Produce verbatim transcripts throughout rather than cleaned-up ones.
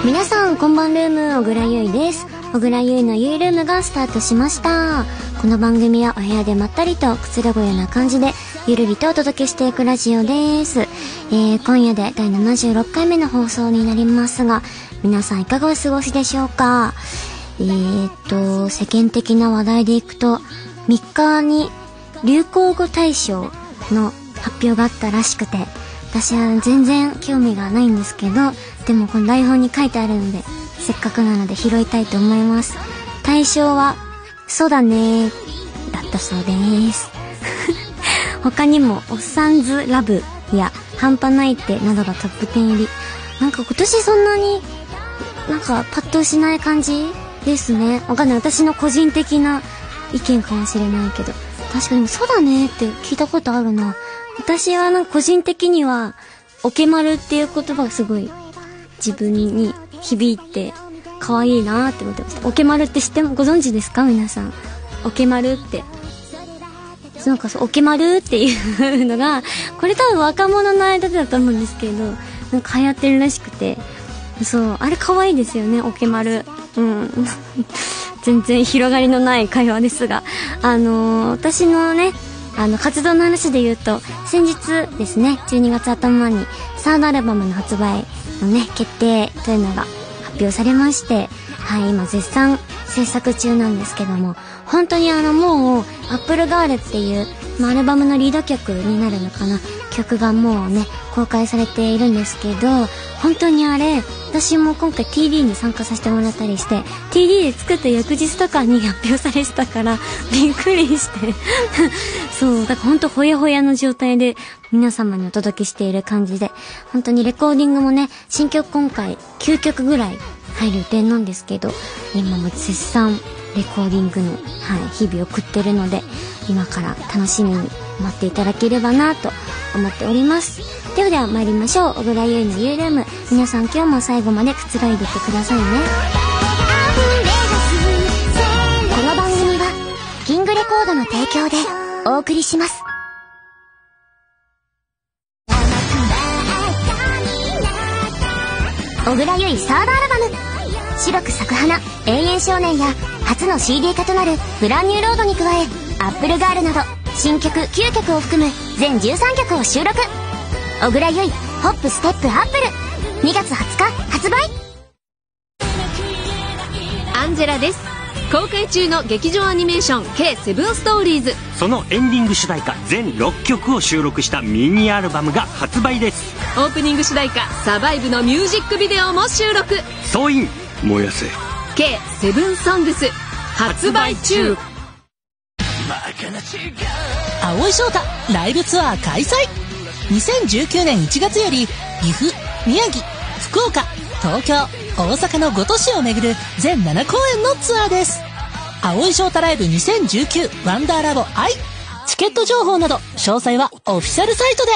皆さんこんばんルーム、小倉優衣です。小倉優衣のゆいルームがスタートしました。この番組はお部屋でまったりとくつろぐような感じでゆるりとお届けしていくラジオです。えー、今夜でだいななじゅうろっかいめの放送になりますが、皆さんいかがお過ごしでしょうか。えーっと世間的な話題でいくとみっかに流行語大賞の発表があったらしくて、私は全然興味がないんですけど、でもこの台本に書いてあるのでせっかくなので拾いたいと思います。大賞はそうだねだったそうです他にもおっさんずラブや半端ないってなどがトップじゅう入り。なんか今年そんなになんかパッとしない感じですね。わかんない、私の個人的な意見かもしれないけど、確かにそうだねって聞いたことあるな。私はなんか個人的にはおけまるっていう言葉がすごい自分に響いて可愛いなって思ってました。おけまるって知ってもご存知ですか皆さん。おけまるってなんかそうおけまるっていうのがこれ多分若者の間でだと思うんですけど、なんか流行ってるらしくて、そうあれ可愛いですよね、おけまる。うん全然広がりのない会話ですが、あのー、私のねあの活動の話で言うと、先日ですねじゅうにがつ頭にサードアルバムの発売のね決定というのが発表されまして、はい、今絶賛制作中なんですけども、本当にあのもうアップルガールっていう、まあ、アルバムのリード曲になるのかな、曲がもうね公開されているんですけど、本当にあれ私も今回 ティーディー に参加させてもらったりして、 ティーディー で作った翌日とかに発表されてたからびっくりしてそうだから本当ほやほやの状態で皆様にお届けしている感じで、本当にレコーディングもね新曲今回きゅうきょくぐらい入る予定なんですけど、今も絶賛レコーディングの、はい、日々を送ってるので、今から楽しみに待っていただければなと思っております。ではでは参りましょう。小倉優衣のゆいルーム、皆さん今日も最後までくつろいでいってくださいね。この番組はキングレコードの提供でお送りします。小倉優衣サードアルバム白く咲く花、永遠少年や初の シーディー 化となるブランニューロードに加え、アップルガールなど新曲きゅうきょくを含む全じゅうさんきょくを収録。小倉優衣ホップステップアップル、にがつはつか発売。 アンジェラです。公開中の劇場アニメーション ケーセブン ストーリーズ、 そのエンディング主題歌全ろっきょくを収録したミニアルバムが発売です。 オープニング主題歌サバイブのミュージックビデオも収録。 総員燃やせケーセブン ソングス発売中。 蒼井翔太ライブツアー開催。にせんじゅうきゅうねんいちがつより岐阜、宮城、福岡、東京、大阪のご都市を巡る全ななこうえんのツアーです。蒼井翔太ライブにせんじゅうきゅうワンダーラボ愛。チケット情報など詳細はオフィシャルサイトで。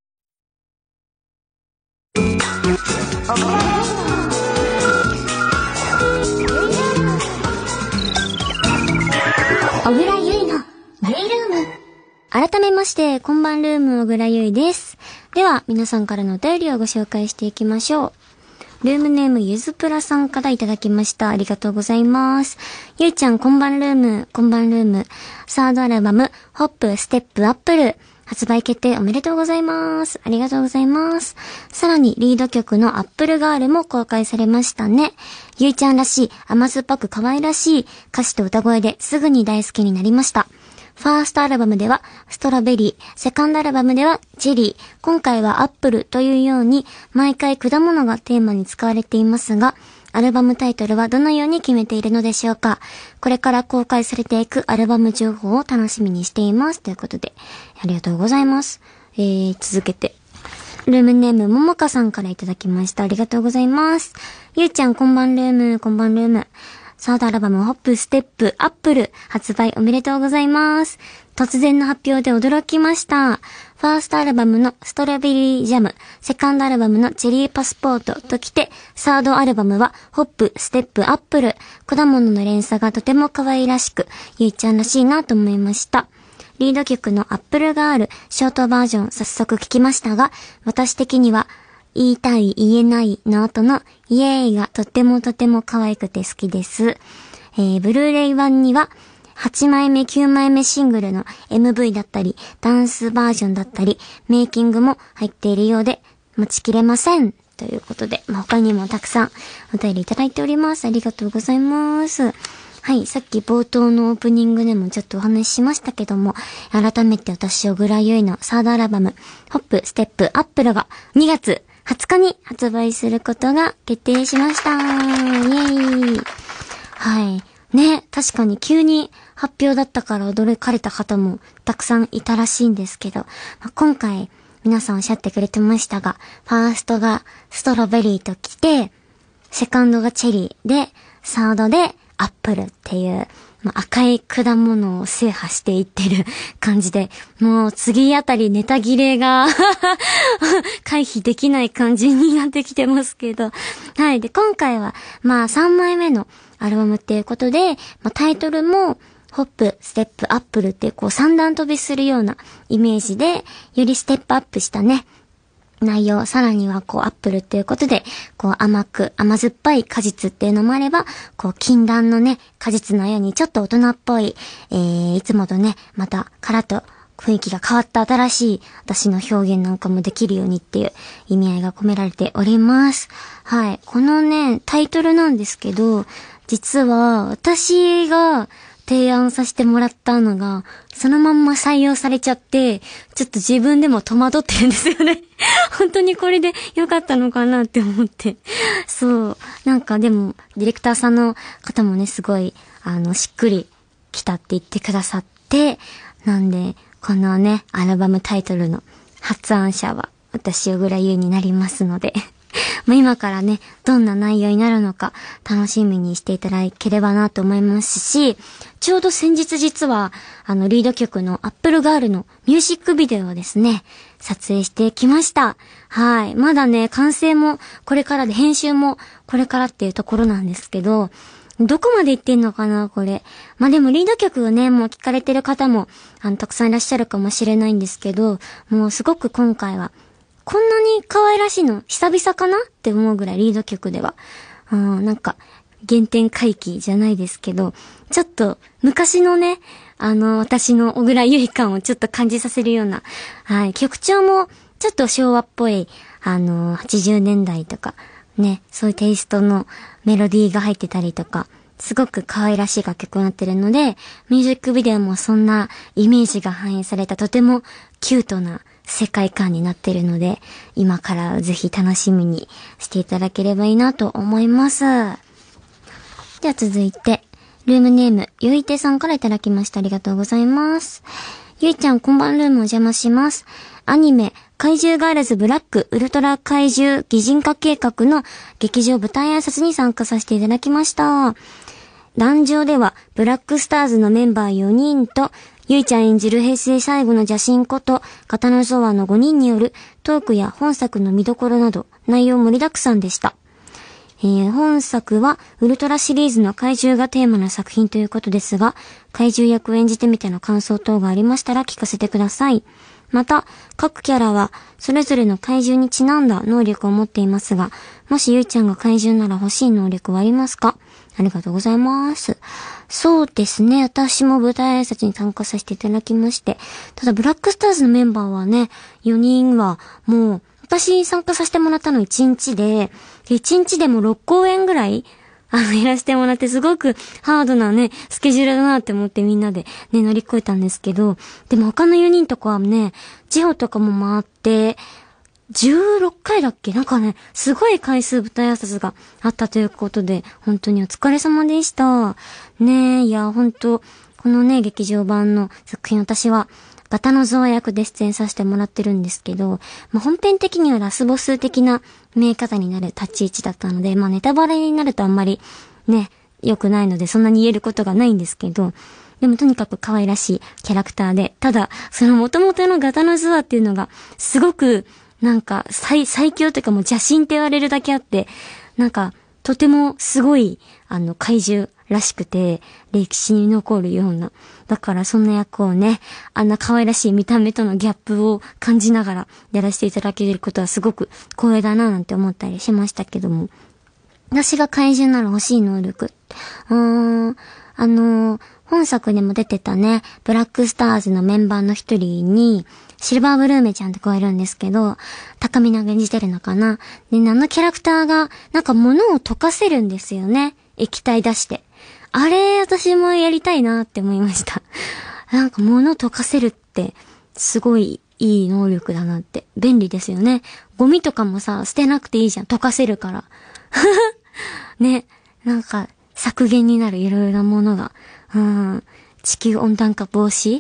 小倉優衣のゆいルーム。改めましてこんばんルーム、小倉優衣です。では皆さんからのお便りをご紹介していきましょう。ルームネームゆずプラさんからいただきました。ありがとうございます。ゆいちゃんこんばんルーム、こんばんルーム。サードアルバムホップステップアップル発売決定おめでとうございます。ありがとうございます。さらにリード曲のアップルガールも公開されましたね。ゆいちゃんらしい甘酸っぱく可愛らしい歌詞と歌声ですぐに大好きになりました。ファーストアルバムではストロベリー、セカンドアルバムではチェリー、今回はアップルというように毎回果物がテーマに使われていますが、アルバムタイトルはどのように決めているのでしょうか。これから公開されていくアルバム情報を楽しみにしていますということで、ありがとうございます。えー、続けてルームネームももかさんからいただきました。ありがとうございます。ゆうちゃんこんばんルーム、こんばんルーム。サードアルバムホップステップアップル発売おめでとうございます。突然の発表で驚きました。ファーストアルバムのストロベリージャム、セカンドアルバムのチェリーパスポートときて、サードアルバムはホップステップアップル、果物の連鎖がとても可愛らしく、ゆいちゃんらしいなと思いました。リード曲のアップルガールショートバージョン早速聞きましたが、私的には言いたい言えないの後のイエーイがとってもとても可愛くて好きです。えー、ブルーレイ版にははちまいめきゅうまいめシングルの エムブイ だったりダンスバージョンだったりメイキングも入っているようで待ちきれませんということで、まあ、他にもたくさんお便りいただいております。ありがとうございます。はい、さっき冒頭のオープニングでもちょっとお話ししましたけども、改めて私小倉優衣のサードアルバムホップステップアップルがにがつはつかに発売することが決定しました。イエーイ。はい。ね、確かに急に発表だったから驚かれた方もたくさんいたらしいんですけど、まあ、今回皆さんおっしゃってくれてましたが、ファーストがストロベリーと来て、セカンドがチェリーで、サードでアップルっていう、まあ、赤い果物を制覇していってる感じで、もう次あたりネタ切れが回避できない感じになってきてますけど。はい。で、今回は、まあさんまいめのアルバムっていうことで、まあ、タイトルも、ホップ、ステップアップルってこう三段飛びするようなイメージで、よりステップアップしたね、内容、さらにはこうアップルっていうことで、こう甘く、甘酸っぱい果実っていうのもあれば、こう禁断のね、果実のようにちょっと大人っぽい、えー、いつもとね、またカラッと雰囲気が変わった新しい私の表現なんかもできるようにっていう意味合いが込められております。はい。このね、タイトルなんですけど、実は私が提案させてもらったのが、そのまんま採用されちゃって、ちょっと自分でも戸惑ってるんですよね。本当にこれで良かったのかなって思って。そう。なんかでも、ディレクターさんの方もね、すごい、あの、しっくり来たって言ってくださって、なんで、このね、アルバムタイトルの発案者は、私、小倉優になりますので。まあ今からね、どんな内容になるのか楽しみにしていただければなと思いますし、ちょうど先日実は、あのリード曲のアップルガールのミュージックビデオをですね、撮影してきました。はい。まだね、完成もこれからで、編集もこれからっていうところなんですけど、どこまで行ってんのかな、これ。まあでもリード曲をね、もう聞かれてる方も、あの、たくさんいらっしゃるかもしれないんですけど、もうすごく今回は、こんなに可愛らしいの久々かなって思うぐらいリード曲では。うん、なんか、原点回帰じゃないですけど、ちょっと昔のね、あの、私の小倉優衣感をちょっと感じさせるような、はい、曲調もちょっと昭和っぽい、あの、はちじゅうねんだいとか、ね、そういうテイストのメロディーが入ってたりとか、すごく可愛らしい楽曲になってるので、ミュージックビデオもそんなイメージが反映されたとてもキュートな世界観になってるので、今からぜひ楽しみにしていただければいいなと思います。では続いて、ルームネーム、ゆいてさんからいただきました。ありがとうございます。ゆいちゃん、こんばんルームお邪魔します。アニメ、怪獣ガールズブラックウルトラ怪獣擬人化計画の劇場舞台挨拶に参加させていただきました。壇上では、ブラックスターズのメンバーよにんと、ゆいちゃん演じる平成最後の邪神こと片野ゾワのごにんによるトークや本作の見どころなど内容盛りだくさんでした。えー、本作はウルトラシリーズの怪獣がテーマの作品ということですが、怪獣役を演じてみての感想等がありましたら聞かせてください。また、各キャラはそれぞれの怪獣にちなんだ能力を持っていますが、もしゆいちゃんが怪獣なら欲しい能力はありますか？ありがとうございます。そうですね。私も舞台挨拶に参加させていただきまして。ただ、ブラックスターズのメンバーはね、よにんはもう、私参加させてもらったのいちにちで、いちにちでもろっこうえんぐらい、あの、やらせてもらって、すごくハードなね、スケジュールだなって思ってみんなでね、乗り越えたんですけど、でも他のよにんとかはね、地方とかも回って、じゅうろっかいだっけなんかね、すごい回数舞台挨拶があったということで、本当にお疲れ様でした。ねえ、いや、本当このね、劇場版の作品、私は、片野ゾワ役で出演させてもらってるんですけど、まあ、本編的にはラスボス的な見え方になる立ち位置だったので、まあ、ネタバレになるとあんまり、ね、良くないので、そんなに言えることがないんですけど、でもとにかく可愛らしいキャラクターで、ただ、その元々の片野ゾワっていうのが、すごく、なんか、最、最強というかもう邪神って言われるだけあって、なんか、とてもすごい、あの、怪獣、 らしくて、歴史に残るような。だからそんな役をね、あんな可愛らしい見た目とのギャップを感じながらやらせていただけることはすごく光栄だななんて思ったりしましたけども。私が怪獣なら欲しい能力。うーん、あのー、本作でも出てたね、ブラックスターズのメンバーの一人に、シルバーブルーメちゃんって子がいるんですけど、高見が演じてるのかな。で、あのキャラクターが、なんか物を溶かせるんですよね。液体出して。あれ、私もやりたいなって思いました。なんか物溶かせるって、すごいいい能力だなって。便利ですよね。ゴミとかもさ、捨てなくていいじゃん。溶かせるから。ね。なんか、削減になるいろいろなものが。うん。地球温暖化防止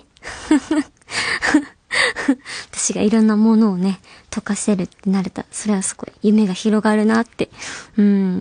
私がいろんなものをね、溶かせるってなれた。それはすごい夢が広がるなって、うん、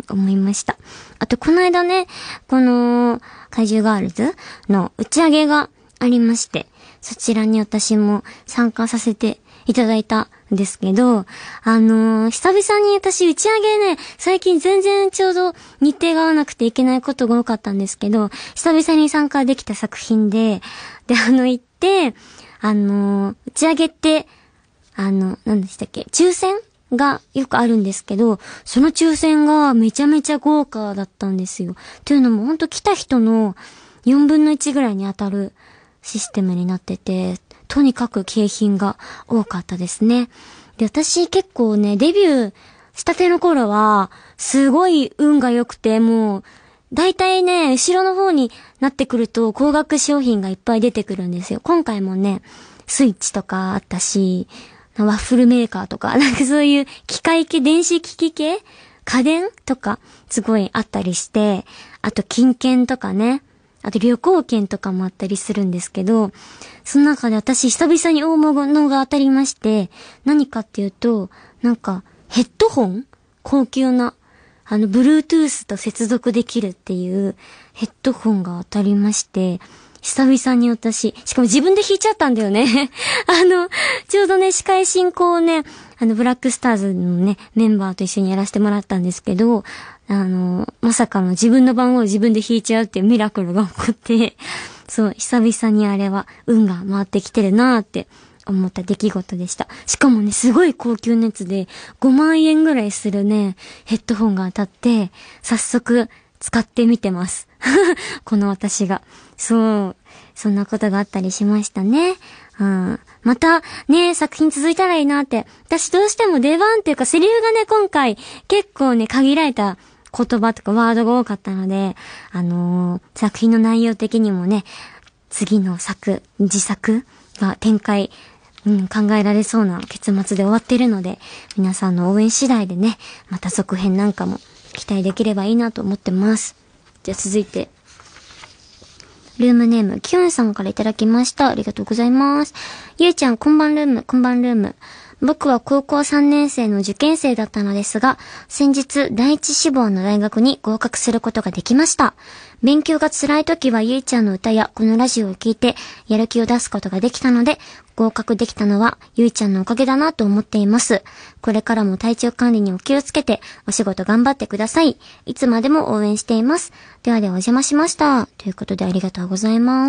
思いました。あと、この間ね、この、怪獣ガールズの打ち上げがありまして、そちらに私も参加させていただいたんですけど、あのー、久々に私打ち上げね、最近全然ちょうど日程が合わなくていけないことが多かったんですけど、久々に参加できた作品で、で、あの、行って、あのー、打ち上げって、あの、何でしたっけ、抽選がよくあるんですけど、その抽選がめちゃめちゃ豪華だったんですよ。というのも、ほんと来た人のよんぶんのいちぐらいに当たるシステムになってて、とにかく景品が多かったですね。で、私結構ね、デビューしたての頃は、すごい運が良くて、もう、だいたいね、後ろの方になってくると高額商品がいっぱい出てくるんですよ。今回もね、スイッチとかあったし、ワッフルメーカーとか、なんかそういう機械系、電子機器系家電とか、すごいあったりして、あと金券とかね、あと旅行券とかもあったりするんですけど、その中で私久々に大物が当たりまして、何かっていうと、なんかヘッドホン？高級な。あの、Bluetooth と接続できるっていうヘッドホンが当たりまして、久々に私、しかも自分で弾いちゃったんだよね。あの、ちょうどね、司会進行をね、あの、ブラックスターズのね、メンバーと一緒にやらせてもらったんですけど、あの、まさかの自分の番号を自分で弾いちゃうっていうミラクルが起こって、そう、久々にあれは運が回ってきてるなーって思った出来事でした。しかもね、すごい高級なやつでごまんえんぐらいするね、ヘッドホンが当たって、早速使ってみてます。この私が。そう、そんなことがあったりしましたね。うん、またね、作品続いたらいいなって。私どうしても出番っていうかセリフがね、今回結構ね、限られた言葉とかワードが多かったので、あのー、作品の内容的にもね、次の作、自作が展開、うん、考えられそうな結末で終わってるので、皆さんの応援次第でね、また続編なんかも期待できればいいなと思ってます。じゃあ続いて、ルームネーム、キュンさんからいただきました。ありがとうございます。ゆうちゃん、こんばんルーム、こんばんルーム。僕は高校さんねん生の受験生だったのですが、先日第一志望の大学に合格することができました。勉強が辛い時はゆいちゃんの歌やこのラジオを聞いてやる気を出すことができたので、合格できたのはゆいちゃんのおかげだなと思っています。これからも体調管理にお気をつけてお仕事頑張ってください。いつまでも応援しています。ではではお邪魔しました。ということでありがとうございます。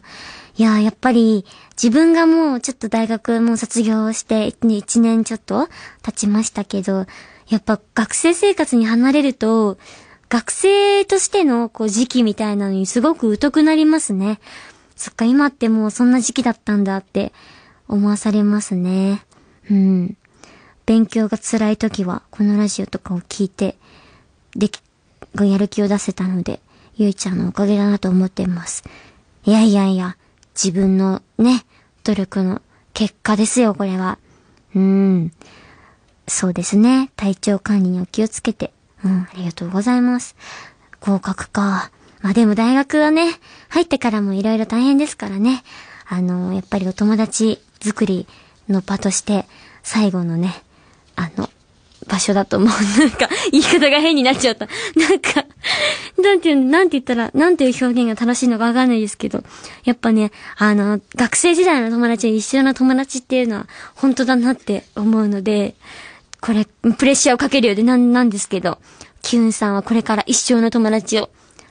いやー、やっぱり自分がもうちょっと大学も卒業していちねんちょっと経ちましたけど、やっぱ学生生活に離れると学生としてのこう時期みたいなのにすごく疎くなりますね。そっか、今ってもうそんな時期だったんだって思わされますね。うん。勉強が辛い時はこのラジオとかを聞いてできやる気を出せたので、ゆいちゃんのおかげだなと思っています。いやいやいや、自分のね、努力の結果ですよ、これは。うん。そうですね。体調管理にお気をつけて。うん、ありがとうございます。合格か。まあでも大学はね、入ってからもいろいろ大変ですからね。あの、やっぱりお友達作りの場として、最後のね、あの、場所だと思う。なんか、言い方が変になっちゃった。なんか、なんていう、なんて言ったら、なんていう表現が正しいのかわかんないですけど、やっぱね、あの、学生時代の友達は一緒の友達っていうのは、本当だなって思うので、これ、プレッシャーをかけるようでなん、なんですけど、キュンさんはこれから一生の友達を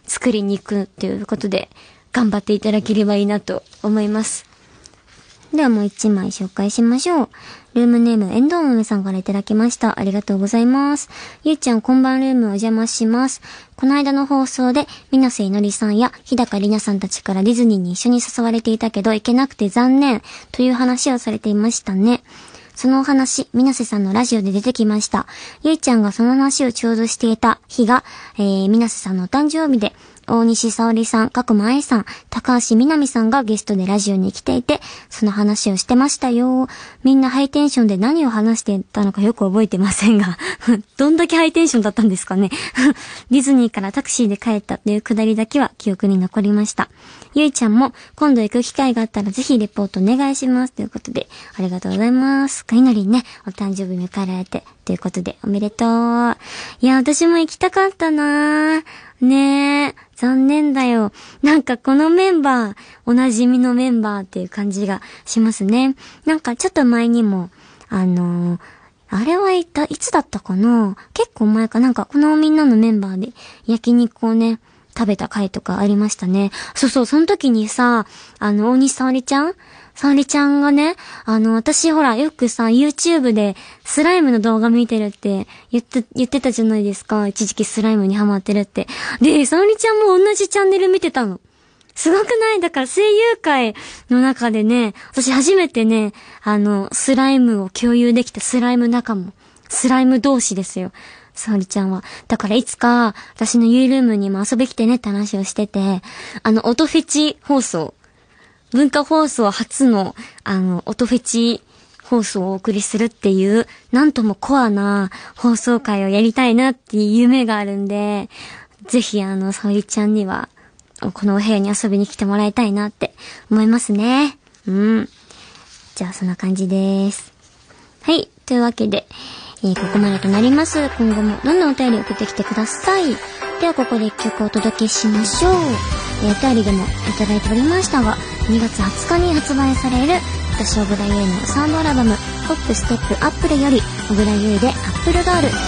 作りに行くということで、頑張っていただければいいなと思います。ではもう一枚紹介しましょう。ルームネーム、エンドウ豆さんからいただきました。ありがとうございます。ゆうちゃん、こんばんルームお邪魔します。この間の放送で、水瀬いのりさんや日高里奈さんたちからディズニーに一緒に誘われていたけど、行けなくて残念という話をされていましたね。そのお話、水瀬さんのラジオで出てきました。ゆいちゃんがその話をちょうどしていた日が、えー、水瀬さんのお誕生日で、大西沙織さん、角間愛さん、高橋みなみさんがゲストでラジオに来ていて、その話をしてましたよ。みんなハイテンションで何を話してたのかよく覚えてませんが、どんだけハイテンションだったんですかね。ディズニーからタクシーで帰ったというくだりだけは記憶に残りました。ゆいちゃんも今度行く機会があったらぜひレポートお願いします。ということで、ありがとうございます。かいのりね、お誕生日迎えられて、ということでおめでとう。いや、私も行きたかったなぁ。ねえ、残念だよ。なんかこのメンバー、おなじみのメンバーっていう感じがしますね。なんかちょっと前にも、あのー、あれはいた、いつだったかな？結構前かなんかこのみんなのメンバーで焼肉をね、食べた回とかありましたね。そうそう、その時にさ、あの、大西沙織ちゃん沙織ちゃんがね、あの、私ほら、よくさ、YouTube でスライムの動画見てるって言って、言ってたじゃないですか。一時期スライムにハマってるって。で、沙織ちゃんも同じチャンネル見てたの。すごくない？だから声優界の中でね、私初めてね、あの、スライムを共有できたスライム仲間。スライム同士ですよ。沙織ちゃんは。だからいつか、私のユールームにも遊び来てねって話をしてて、あの、音フェチ放送。文化放送初の、あの、音フェチ放送をお送りするっていう、なんともコアな放送会をやりたいなっていう夢があるんで、ぜひあの、沙織ちゃんには、このお部屋に遊びに来てもらいたいなって思いますね。うん。じゃあそんな感じです。はい。というわけで、えー、ここまでとなります。今後もどんどんお便り送ってきてください。ではここで一曲お届けしましょう。えー、お便りでもいただいておりましたが、にがつはつかに発売される私小倉優衣のサードアルバムポップステップアップルより小倉優衣でアップルガール。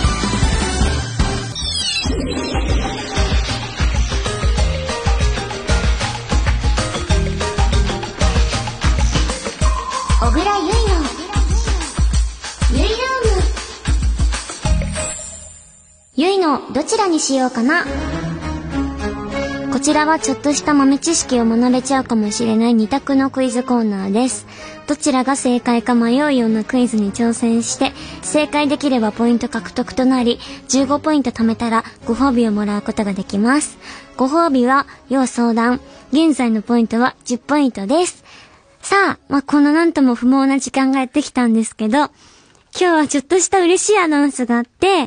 小倉優衣のゆいルーム。ゆいのどちらにしようかな。こちらはちょっとした豆知識を学べちゃうかもしれない二択のクイズコーナーです。どちらが正解か迷うようなクイズに挑戦して、正解できればポイント獲得となり、じゅうごポイント貯めたらご褒美をもらうことができます。ご褒美は要相談。現在のポイントはじゅっポイントです。さあ、まあ、このなんとも不毛な時間がやってきたんですけど、今日はちょっとした嬉しいアナウンスがあって、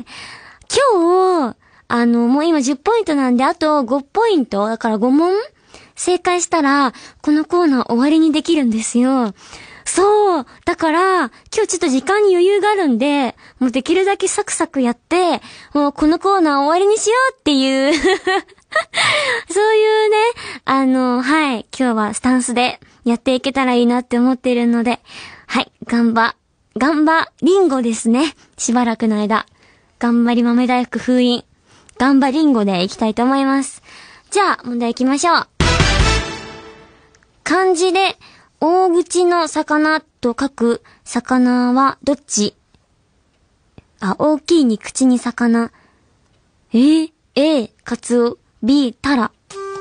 今日、あの、もう今じゅっポイントなんで、あとごポイント、だからご問正解したら、このコーナー終わりにできるんですよ。そう。だから、今日ちょっと時間に余裕があるんで、もうできるだけサクサクやって、もうこのコーナー終わりにしようっていう、そういうね、あの、はい、今日はスタンスでやっていけたらいいなって思っているので、はい、頑張、頑張、リンゴですね。しばらくの間。頑張り豆大福封印。頑張りんごでいきたいと思います。じゃあ、問題いきましょう。漢字で、大口の魚と書く魚はどっち？あ、大きいに口に魚。えー、A、カツオ、B、タラ。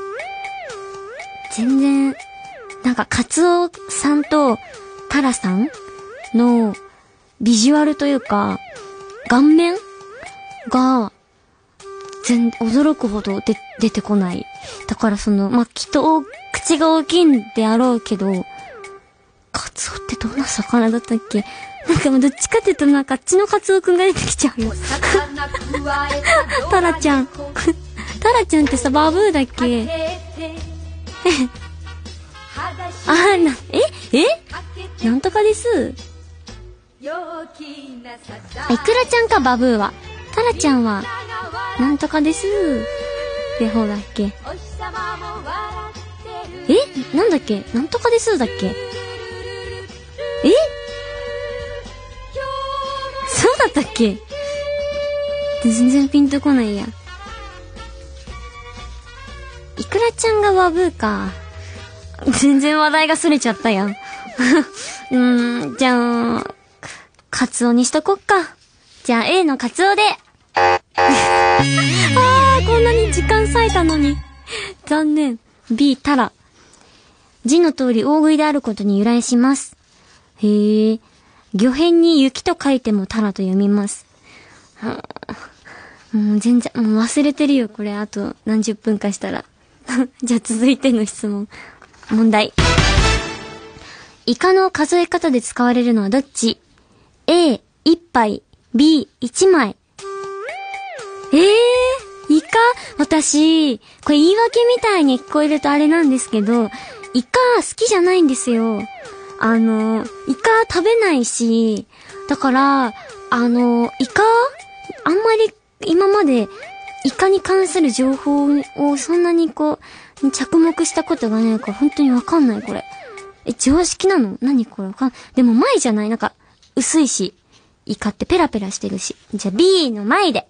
全然、なんかカツオさんとタラさんのビジュアルというか、顔面が、全、驚くほどで出てこない。だからその、まあ、きっと口が大きいんであろうけど、カツオってどんな魚だったっけ？なんかもうどっちかっていうとなんかあっちのカツオくんが出てきちゃうよ。タラちゃん。タラちゃんってさ、バブーだっけ？あ、な、ええなんとかです。イクラちゃんか、バブーは。タラちゃんは、なんとかです。って方だっけ？えなんだっけなんとかですだっけ？えそうだったっけ？全然ピンとこないや。 いくらちゃんがワブーか。全然話題がそれちゃったやん。うーん、じゃあ、カツオにしとこっか。じゃあ A のカツオで。あー、こんなに時間割いたのに。残念。B、タラ。字の通り大食いであることに由来します。へー。魚片に雪と書いてもタラと読みます。はあ、もう全然、もう忘れてるよ、これ。あと何十分かしたら。じゃあ続いての質問。問題。イカの数え方で使われるのはどっち？ A、一杯。B、一枚。えー、イカ、私、これ言い訳みたいに聞こえるとあれなんですけど、イカ好きじゃないんですよ。あの、イカ食べないし、だから、あの、イカあんまり今までイカに関する情報をそんなにこう、着目したことがないから本当にわかんないこれ。え、常識なの？何これわかん、でも前じゃない？なんか、薄いし、イカってペラペラしてるし。じゃあ B の前で。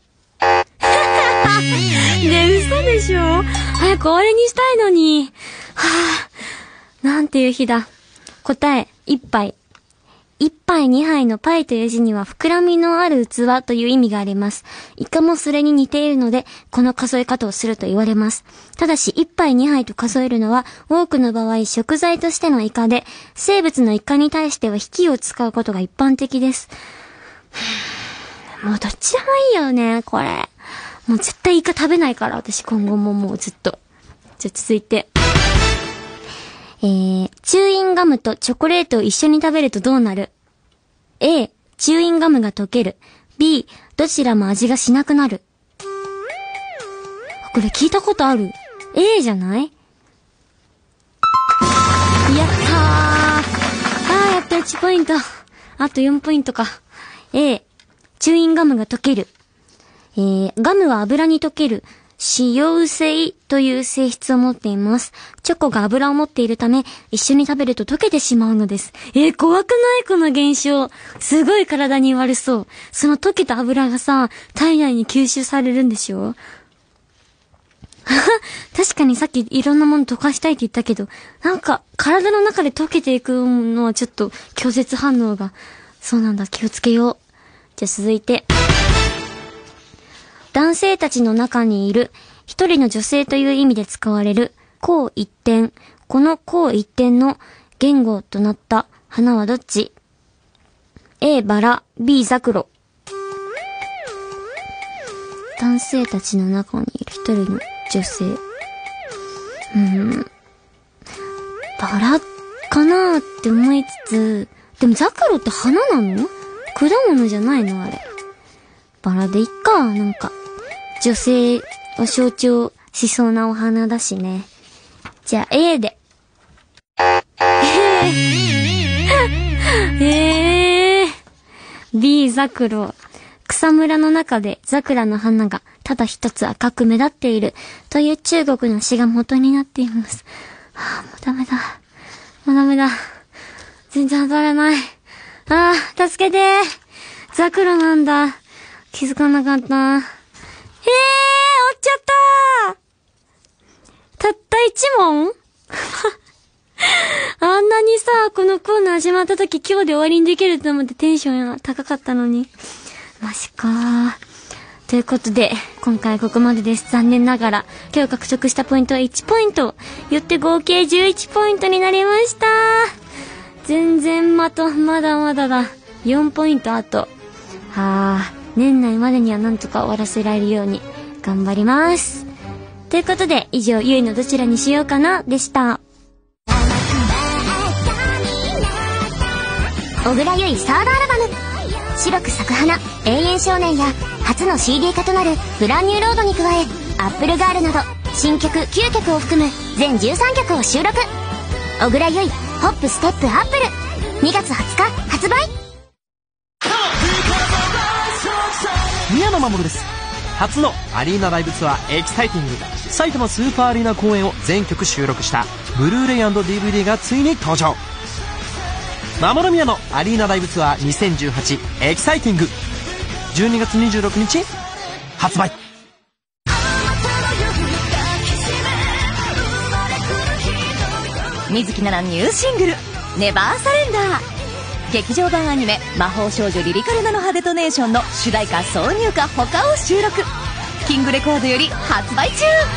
ねえ、嘘でしょ？早くあれにしたいのに。はぁ、なんていう日だ。答え、一杯。一杯二杯のパイという字には膨らみのある器という意味があります。イカもそれに似ているので、この数え方をすると言われます。ただし、一杯二杯と数えるのは、多くの場合食材としてのイカで、生物のイカに対しては引きを使うことが一般的です。もうどっちでもいいよね、これ。もう絶対イカ食べないから、私今後ももうずっと。じゃあ続いて。えー、チューインガムとチョコレートを一緒に食べるとどうなる？ A、チューインガムが溶ける。B、どちらも味がしなくなる。これ聞いたことある。A じゃない？やったー。あー、やったいちポイント。あとよんポイントか。A、チューインガムが溶ける。えー、ガムは油に溶ける。脂溶性という性質を持っています。チョコが油を持っているため、一緒に食べると溶けてしまうのです。えー、怖くないこの現象。すごい体に悪そう。その溶けた油がさ、体内に吸収されるんでしょ？確かにさっきいろんなもの溶かしたいって言ったけど、なんか体の中で溶けていくのはちょっと拒絶反応が。そうなんだ、気をつけよう。じゃあ続いて。男性たちの中にいる一人の女性という意味で使われる項一点。この項一点の言語となった花はどっち？ A、バラ。B、ザクロ。男性たちの中にいる一人の女性。うーん。バラかなーって思いつつ、でもザクロって花なの？果物じゃないのあれ。バラでいっか、なんか。女性を象徴しそうなお花だしね。じゃあ A で。えー、えー、B、ザクロ。草むらの中でザクラの花がただ一つ赤く目立っているという中国の詩が元になっています。はあ、もうダメだ。もうダメだ。全然当たらない。ああ、助けて。ザクロなんだ。気づかなかった。えー、落ちちゃったたった一問あんなにさ、このコーナー始まった時今日で終わりにできると思ってテンション高かったのに。マジかー。ということで、今回ここまでです。残念ながら、今日獲得したポイントはいちポイント。よって合計じゅういちポイントになりました。全然まと、まだまだだ。よんポイントあと。はー。年内までにはなんとか終わらせられるように頑張ります。ということで、以上、ゆいのどちらにしようかなでした。 小倉ゆいサードアルバム白く咲く花、永遠少年や初の シーディー 化となるブランニューロードに加え、アップルガールなど新曲きゅうきょくを含む全じゅうさんきょくを収録。小倉ゆいホップステップアップル、にがつはつか発売。 宮野真守です。初のアリーナライブツアーエキサイティング埼玉スーパーアリーナ公演を全曲収録したブルーレイ&ディーブイディー がついに登場。守宮のアリーナライブツアーにせんじゅうはちエキサイティング、じゅうにがつにじゅうろくにち発売。 水木奈々ニューシングルネバーサレンダー。劇場版アニメ魔法少女リリカルナノハデトネーションの主題歌挿入歌他を収録。キングレコードより発売中。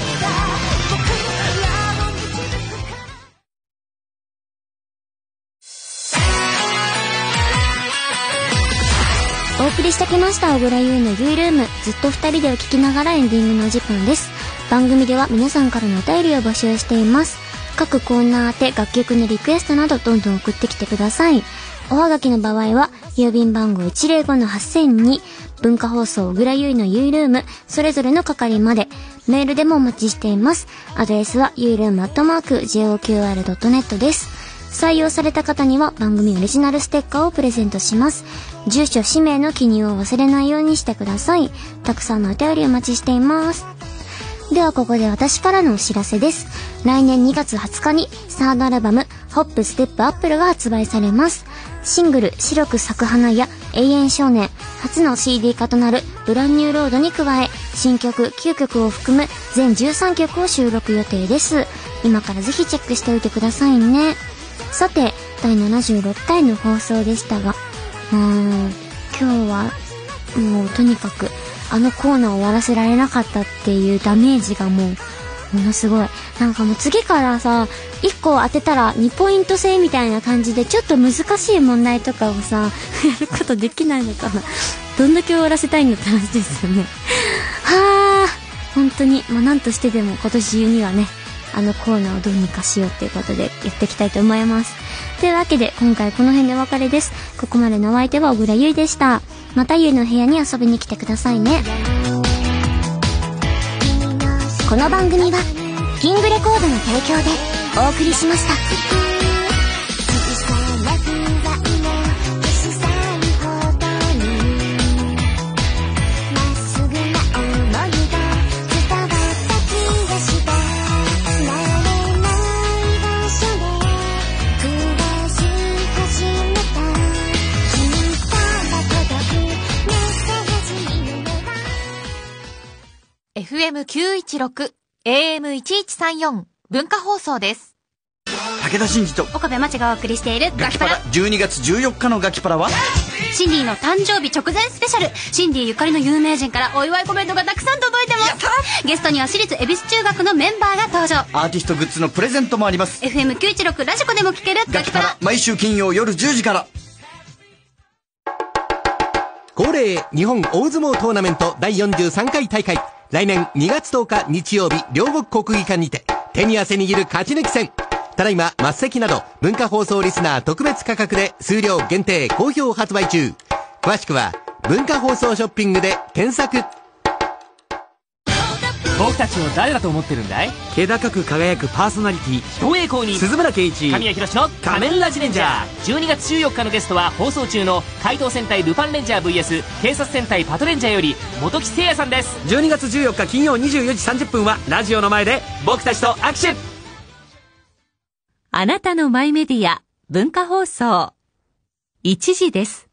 お送りしてきました小倉優のゆいルーム。ずっと二人でを聞きながらエンディングのお時間です。番組では皆さんからのお便りを募集しています。各コーナー宛て楽曲のリクエストなどどんどん送ってきてください。おはがきの場合は郵便番号 いちまるごのはっせんに 文化放送小倉優のゆいルームそれぞれの係まで。メールでもお待ちしています。アドレスはゆいルームアットマーク ジェイオーキューアールドットネット です。採用された方には番組オリジナルステッカーをプレゼントします。住所氏名の記入を忘れないようにしてください。たくさんのお便りお待ちしています。ではここで私からのお知らせです。来年にがつはつかにサードアルバムホップステップアップルが発売されます。シングル白く咲く花や永遠少年、初の シーディー 化となるブランニューロードに加え新曲きゅうきょくを含む全じゅうさんきょくを収録予定です。今からぜひチェックしておいてくださいね。さてだいななじゅうろっかいの放送でしたが、うーん今日はもうとにかくあのコーナーを終わらせられなかったっていうダメージがもうものすごい。なんかもう次からさいっこ当てたらにポイント制みたいな感じでちょっと難しい問題とかをさやることできないのかな。どんだけ終わらせたいんだって話ですよね。はあ本当にまあなんとしてでも今年中にはねあのコーナーをどうにかしようっていうことでやっていきたいと思います。というわけで今回この辺でお別れです。ここまでのお相手は小倉優衣でした。また優の部屋に遊びに来てくださいね。 この番組はキングレコードの提供でお送りしました。 エフエムきゅういちろく エーエムいちいちさんよん 文化放送です。 武田真治と岡部真知がお送りしているガキパラ。じゅうにがつじゅうよっかのガキパラはシンディの誕生日直前スペシャル。シンディゆかりの有名人からお祝いコメントがたくさん届いてます。ゲストには私立恵比寿中学のメンバーが登場。 アーティストグッズのプレゼントもあります。 エフエムきゅういちろく ラジコでも聴けるガキパラ、毎週金曜夜じゅうじから。 恒例日本大相撲トーナメントだいよんじゅうさんかい大会、来年にがつとおか日曜日両国国技館にて手に汗握る勝ち抜き戦。ただいま末席など文化放送リスナー特別価格で数量限定好評発売中。詳しくは文化放送ショッピングで検索。 僕たちを誰だと思ってるんだい？ 気高く輝くパーソナリティ東映公認鈴村健一、 神谷博史の仮面ラジレンジャー。じゅうにがつじゅうよっかのゲストは放送中の怪盗戦隊ルパンレンジャー ブイエス 警察戦隊パトレンジャーより本木誠也さんです。 じゅうにがつじゅうよっか金曜にじゅうよじさんじゅっぷんはラジオの前で僕たちと握手。 あなたのマイメディア文化放送いちじです。